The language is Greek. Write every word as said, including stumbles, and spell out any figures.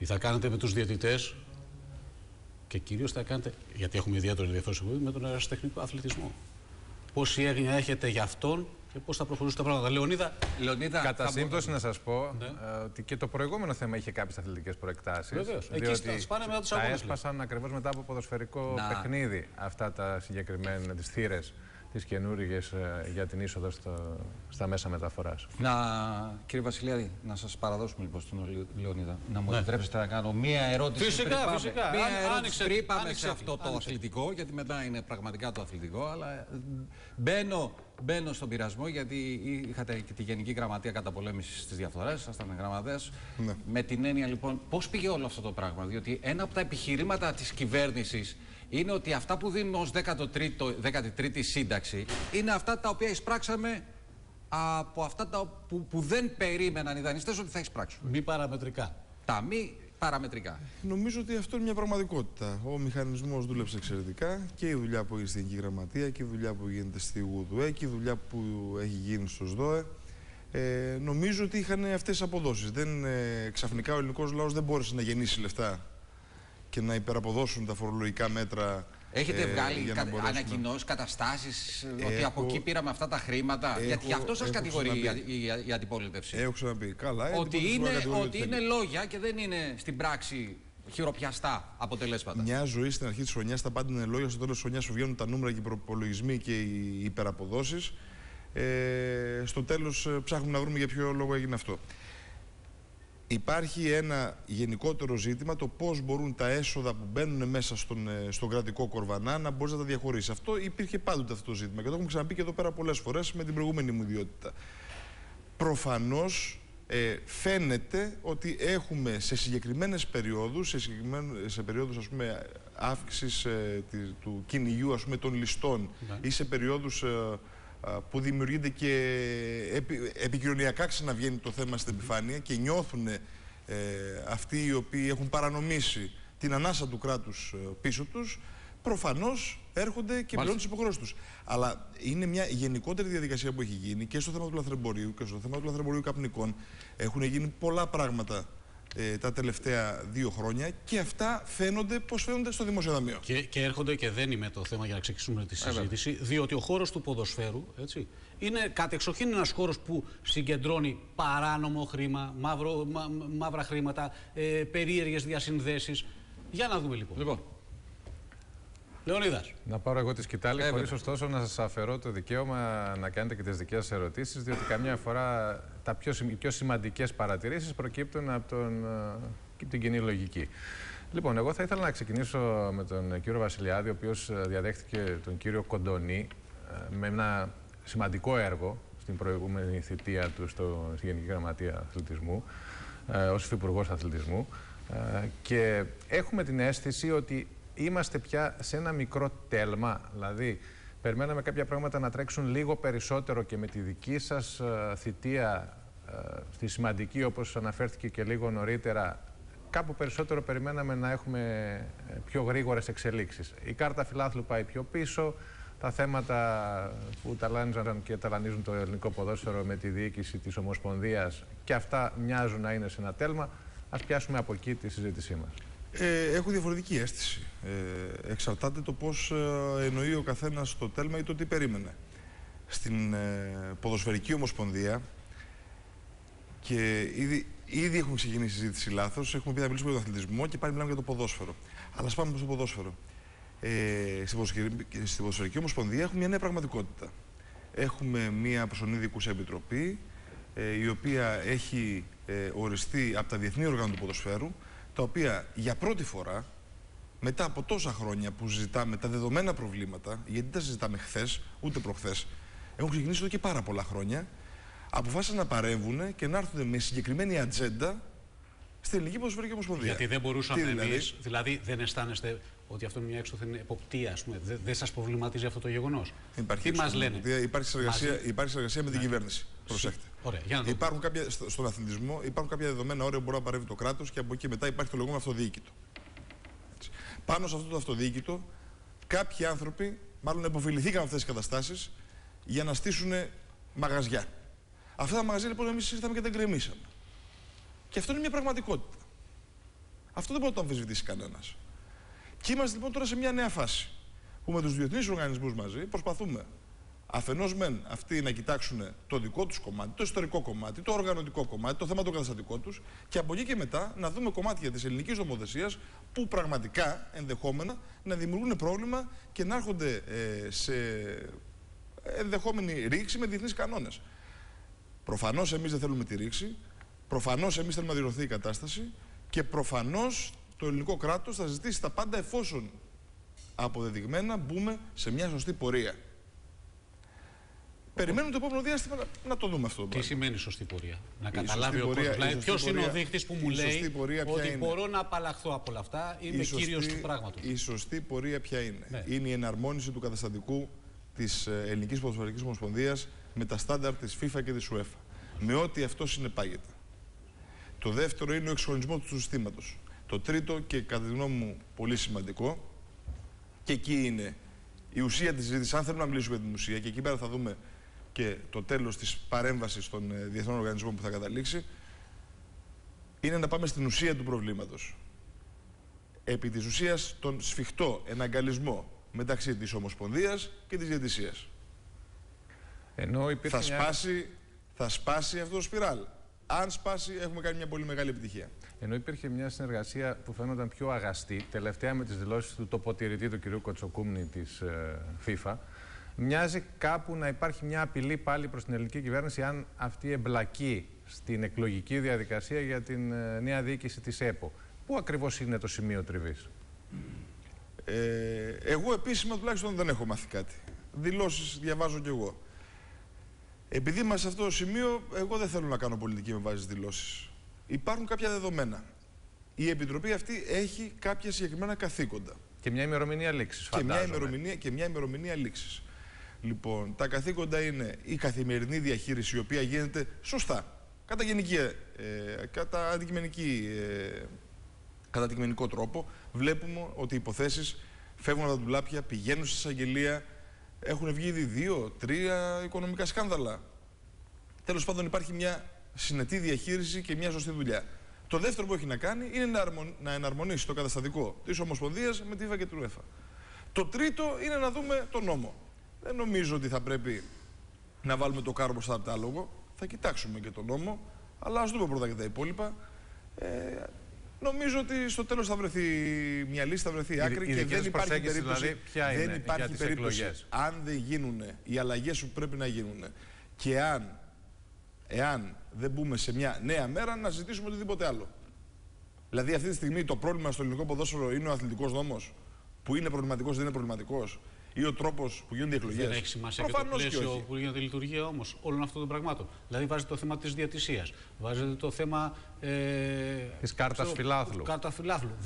Τι θα κάνετε με τους διαιτητές και κυρίως θα κάνετε, γιατί έχουμε ιδιαίτερο ενδιαφέρον με τον αεραστεχνικό αθλητισμό. Πόση έγνοια έχετε για αυτόν και πώς θα προχωρήσουν τα πράγματα. Λεωνίδα, Λεωνίδα κατά σύμπτωση να σας πω ναι. ε, ότι και το προηγούμενο θέμα είχε κάποιες αθλητικές προεκτάσεις. Βεβαίως. Εκεί στα σπάνε μετά τους τα αγώνες. έσπασαν ακριβώς μετά από ποδοσφαιρικό να... παιχνίδι αυτά τα συγκεκριμένα, τις θύρες, τις καινούργιες ε, για την είσοδο στο, στα μέσα μεταφοράς. Να, κύριε Βασιλιάδη, να σας παραδώσουμε λοιπόν στον Λεωνίδα. Να μου ναι. επιτρέψετε να κάνω μία ερώτηση. Φυσικά, πριν φυσικά. Πάμε. Μία ερώτηση άνοιξε, πριν πάμε άνοιξε, σε αυτό άνοιξε. το αθλητικό, γιατί μετά είναι πραγματικά το αθλητικό. Αλλά μπαίνω, μπαίνω στον πειρασμό, γιατί είχατε και τη Γενική Γραμματεία Καταπολέμησης της Διαφθοράς, ήσασταν γραμματέας. Ναι. Με την έννοια λοιπόν, πώς πήγε όλο αυτό το πράγμα. Διότι ένα από τα επιχειρήματα της κυβέρνησης είναι ότι αυτά που δίνουν ως δέκατη τρίτη σύνταξη είναι αυτά τα οποία εισπράξαμε από αυτά τα που, που δεν περίμεναν οι δανειστές ότι θα εισπράξουν. Μη παραμετρικά. Τα μη παραμετρικά. Νομίζω ότι αυτό είναι μια πραγματικότητα. Ο μηχανισμός δούλεψε εξαιρετικά και η δουλειά που έγινε στην Γενική Γραμματεία και η δουλειά που γίνεται στη ΓΟΥΔΟΕ και η δουλειά που έχει γίνει στο ΣΔΟΕ. Ε, νομίζω ότι είχαν αυτές τις αποδόσεις. Δεν, ε, ξαφνικά ο ελληνικός λαός δεν μπόρεσε να γεννήσει λεφτά και να υπεραποδώσουν τα φορολογικά μέτρα. Έχετε ε, βγάλει κα, μπορέσουμε... ανακοινώσεις, καταστάσεις, Έχω... ότι από εκεί πήραμε αυτά τα χρήματα. Έχω... Γιατί γι' αυτό σας κατηγορεί ξαναπεί... η, η, η αντιπολίτευση. Έχω ξαναπεί. Καλά, ότι είναι, ότι είναι λόγια και δεν είναι στην πράξη χειροπιαστά αποτελέσματα. Μια ζωή στην αρχή της χρονιάς τα πάντα είναι λόγια, στο τέλος της χρονιάς σου βγαίνουν τα νούμερα και οι προπολογισμοί και οι υπεραποδόσεις. Ε, στο τέλος ψάχνουμε να βρούμε για ποιο λόγο έγινε αυτό. Υπάρχει ένα γενικότερο ζήτημα, το πώς μπορούν τα έσοδα που μπαίνουν μέσα στον, στον κρατικό κορβανά να μπορείς να τα διαχωρίσεις. Αυτό υπήρχε πάντοτε αυτό το ζήτημα και το έχουμε ξαναπεί και εδώ πέρα πολλές φορές με την προηγούμενη μου ιδιότητα. Προφανώς ε, φαίνεται ότι έχουμε σε συγκεκριμένες περιόδους, σε, σε περιόδους ας πούμε αύξησης ε, του κυνηγιού ας πούμε των ληστών ναι. ή σε περιόδους ε, που δημιουργείται και επι, επικοινωνιακά ξαναβγαίνει το θέμα στην επιφάνεια και νιώθουν ε, αυτοί οι οποίοι έχουν παρανομήσει την ανάσα του κράτους ε, πίσω τους, προφανώς έρχονται και πληρώνουν τις υποχρεώσεις τους. Αλλά είναι μια γενικότερη διαδικασία που έχει γίνει και στο θέμα του λαθρεμπορίου και στο θέμα του λαθρεμπορίου καπνικών. Έχουν γίνει πολλά πράγματα ε, τα τελευταία δύο χρόνια και αυτά φαίνονται πώς φαίνονται στο Δημοσιοταμείο. Και, και έρχονται και δεν είμαι το θέμα για να ξεκινήσουμε τη συζήτηση, Έβαια. διότι ο χώρος του ποδοσφαίρου έτσι, είναι κατεξοχήν ένας χώρος που συγκεντρώνει παράνομο χρήμα, μαύρο, μα, μαύρα χρήματα, ε, περίεργες διασυνδέσεις. Για να δούμε λοιπόν. Λοιπόν. Λεωνίδας. Να πάρω εγώ τη σκητάλη, χωρίς ωστόσο να σας αφαιρώ το δικαίωμα να κάνετε και τις δικές σας ερωτήσεις, διότι καμιά φορά τα πιο, οι πιο σημαντικές παρατηρήσεις προκύπτουν από τον, την κοινή λογική. Λοιπόν, εγώ θα ήθελα να ξεκινήσω με τον κύριο Βασιλιάδη, ο οποίος διαδέχτηκε τον κύριο Κοντονή με ένα σημαντικό έργο στην προηγούμενη θητεία του στο, στη Γενική Γραμματεία Αθλητισμού, ως Υφυπουργός Αθλητισμού, και έχουμε την αίσθηση ότι είμαστε πια σε ένα μικρό τέλμα, δηλαδή περιμέναμε κάποια πράγματα να τρέξουν λίγο περισσότερο και με τη δική σας uh, θητεία uh, στη σημαντική, όπως αναφέρθηκε και λίγο νωρίτερα, κάπου περισσότερο περιμέναμε να έχουμε πιο γρήγορες εξελίξεις. Η κάρτα φιλάθλου πάει πιο πίσω, τα θέματα που ταλάνιζαν και ταλανίζουν το ελληνικό ποδόσφαιρο με τη διοίκηση της Ομοσπονδίας και αυτά μοιάζουν να είναι σε ένα τέλμα. Ας πιάσουμε από εκεί τη συζήτησή μας. Ε, έχω διαφορετική αίσθηση. Ε, εξαρτάται το πώς ε, εννοεί ο καθένας το τέλμα ή το τι περίμενε. Στην ε, Ποδοσφαιρική Ομοσπονδία και ήδη, ήδη έχουμε ξεκινήσει συζήτηση λάθος. Έχουμε πει να μιλήσουμε για τον αθλητισμό και πάλι μιλάμε για το ποδόσφαιρο. Αλλά ας πάμε στο ποδόσφαιρο. Ε, στην, Ποδοσφαιρική, στην Ποδοσφαιρική Ομοσπονδία έχουμε μια νέα πραγματικότητα. Έχουμε μια προσωρινή διοικούσα επιτροπή, ε, η οποία έχει ε, οριστεί από τα διεθνή όργανα του ποδοσφαίρου, τα οποία για πρώτη φορά, μετά από τόσα χρόνια που συζητάμε τα δεδομένα προβλήματα, γιατί δεν τα συζητάμε χθες, ούτε προχθές, έχουν ξεκινήσει εδώ και πάρα πολλά χρόνια, αποφάσισαν να παρέμβουν και να έρθουν με συγκεκριμένη ατζέντα στην Ελληνική Ποδοσφαιρική Ομοσπονδία. Γιατί δεν μπορούσαμε Τι, δηλαδή? εμείς, δηλαδή δεν αισθάνεστε ότι αυτό είναι μια έξωθεν εποπτεία, ας πούμε, δεν, δεν σας προβληματίζει αυτό το γεγονός? Υπάρχει Τι μας λένε? Υπάρχει συνεργασία, Μαζί... υπάρχει συνεργασία με την ναι. κυβέρνηση. Προσέχτε. Ωραία, για να υπάρχουν κάποια, στο, στον αθλητισμό υπάρχουν κάποια δεδομένα όρια που μπορεί να παρέμβει το κράτος και από εκεί μετά υπάρχει το λεγόμενο αυτοδιοίκητο. Έτσι. Πάνω σε αυτό το αυτοδιοίκητο, κάποιοι άνθρωποι μάλλον επωφεληθήκαν αυτές τις καταστάσεις για να στήσουν μαγαζιά. Αυτά τα μαγαζιά λοιπόν εμείς ήρθαμε και τα γκρεμίσαμε. Και αυτό είναι μια πραγματικότητα. Αυτό δεν μπορεί να το αμφισβητήσει κανένας. Και είμαστε λοιπόν τώρα σε μια νέα φάση που με τους διεθνείς οργανισμούς μαζί προσπαθούμε αφενός μεν αυτοί να κοιτάξουν το δικό τους κομμάτι, το ιστορικό κομμάτι, το οργανωτικό κομμάτι, το θέμα το καταστατικό τους και από εκεί και μετά να δούμε κομμάτια της ελληνικής νομοθεσίας που πραγματικά ενδεχόμενα να δημιουργούν πρόβλημα και να έρχονται ε, σε ενδεχόμενη ρήξη με διεθνείς κανόνες. Προφανώς εμείς δεν θέλουμε τη ρήξη, προφανώς εμείς θέλουμε να διορθωθεί η κατάσταση και προφανώς το ελληνικό κράτος θα ζητήσει τα πάντα εφόσον αποδεδειγμένα μπούμε σε μια σωστή πορεία. Περιμένουμε το επόμενο διάστημα να, να το δούμε αυτό το πράγμα. Τι σημαίνει σωστή πορεία? Να καταλάβει ο κόσμος. Δηλαδή, ποιος είναι ο δείχτης που μου λέει ότι είναι? Μπορώ να απαλλαχθώ από όλα αυτά, είμαι σωστή, κύριος του πράγματος. Η σωστή πορεία ποια είναι? Ναι. Είναι η εναρμόνιση του καταστατικού της Ελληνικής Ποδοσφαιρικής Ομοσπονδίας με τα στάνταρ της FIFA και της UEFA. Με ό,τι αυτό συνεπάγεται. Το δεύτερο είναι ο εξυγχρονισμός του συστήματος. Το τρίτο και κατά τη γνώμη μου πολύ σημαντικό, και εκεί είναι η ουσία της συζήτησης, αν θέλουμε να μιλήσουμε για την ουσία, και εκεί πέρα θα δούμε και το τέλος της παρέμβασης των διεθνών οργανισμών που θα καταλήξει, είναι να πάμε στην ουσία του προβλήματος. Επί της ουσίας τον σφιχτό εναγκαλισμό μεταξύ της Ομοσπονδίας και της Διαιτησίας. Ενώ θα, μια... σπάσει, θα σπάσει αυτό το σπιράλ. Αν σπάσει, έχουμε κάνει μια πολύ μεγάλη επιτυχία. Ενώ υπήρχε μια συνεργασία που φαίνονταν πιο αγαστή, τελευταία με τις δηλώσεις του τοποτηρητή του κ. Κοτσοκούμνη της ε, FIFA, μοιάζει κάπου να υπάρχει μια απειλή πάλι προς την ελληνική κυβέρνηση αν αυτή εμπλακεί στην εκλογική διαδικασία για την ε, νέα διοίκηση της ΕΠΟ. Πού ακριβώς είναι το σημείο τριβής? Ε, εγώ επίσημα τουλάχιστον δεν έχω μάθει κάτι. Δηλώσεις διαβάζω κι εγώ. Επειδή είμαστε σε αυτό το σημείο, εγώ δεν θέλω να κάνω πολιτική με βάση δηλώσεις. Υπάρχουν κάποια δεδομένα. Η Επιτροπή αυτή έχει κάποια συγκεκριμένα καθήκοντα. Και μια ημερομηνία λήξης, φαντάζομαι. Και μια ημερομηνία, και μια ημερομηνία λήξης. Λοιπόν, τα καθήκοντα είναι η καθημερινή διαχείριση, η οποία γίνεται σωστά, κατά γενική, ε, κατά αντικειμενική, ε, κατά αντικειμενικό τρόπο. Βλέπουμε ότι οι υποθέσεις φεύγουν από τα ντουλάπια, πηγαίνουν στην εισαγγελία. Έχουν βγει ήδη δύο, τρία οικονομικά σκάνδαλα. Τέλος πάντων, υπάρχει μια συνετή διαχείριση και μια σωστή δουλειά. Το δεύτερο που έχει να κάνει είναι να εναρμονίσει το καταστατικό της Ομοσπονδίας με τη FIFA και την UEFA. Το τρίτο είναι να δούμε τον νόμο. Δεν νομίζω ότι θα πρέπει να βάλουμε το κάρο μπροστά από το άλογο. Θα κοιτάξουμε και τον νόμο, αλλά ας δούμε πρώτα και τα υπόλοιπα. Ε, νομίζω ότι στο τέλος θα βρεθεί μια λύση, θα βρεθεί άκρη η, και δεν υπάρχει περίπτωση, δηλαδή, ποια είναι δεν υπάρχει περίπτωση αν δεν γίνουν οι αλλαγές που πρέπει να γίνουν και αν, εάν δεν μπούμε σε μια νέα μέρα να ζητήσουμε οτιδήποτε άλλο. Δηλαδή αυτή τη στιγμή το πρόβλημα στο ελληνικό ποδόσφαιρο είναι ο αθλητικός νόμος, που είναι προβληματικός, δεν είναι προβληματικός, ή ο τρόπος που γίνονται οι εκλογές. Δεν έχει σημασία και το πλαίσιο που γίνεται η λειτουργία όμως όλων αυτών των πραγμάτων. Δηλαδή βάζετε το θέμα της διαιτησίας, βάζετε το θέμα ε, της κάρτας φιλάθλου. Κάρτα φιλάθλου.